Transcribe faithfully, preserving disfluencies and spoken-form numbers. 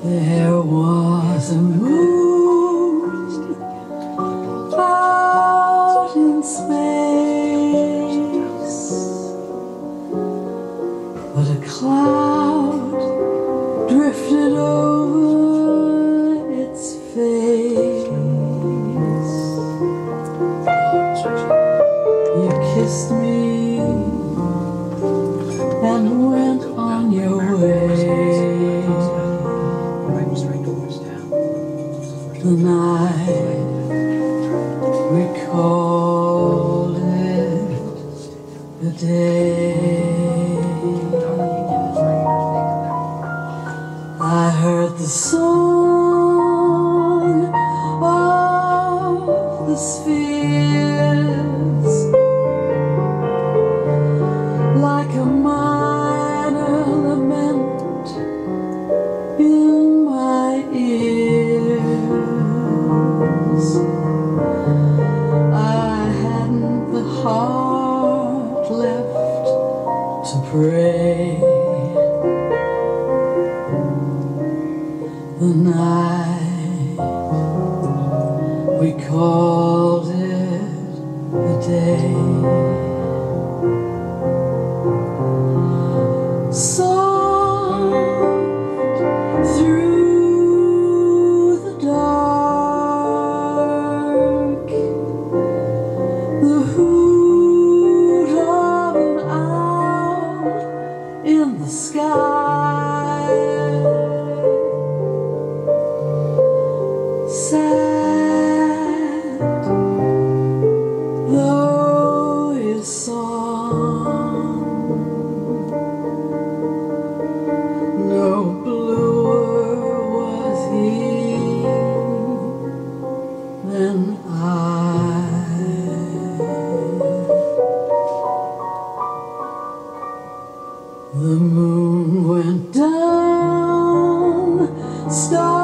There was a moon out in space, but a cloud drifted over its face. You kissed me and went on your way. The night we called it the day. I heard the song of the spheres like a minor lament in my ears. I hadn't the heart left to pray. The night we called it the day. Soft through the dark, the hoot of an owl in the sky. Sad though his song, no bluer was he than I. The moon went down, stars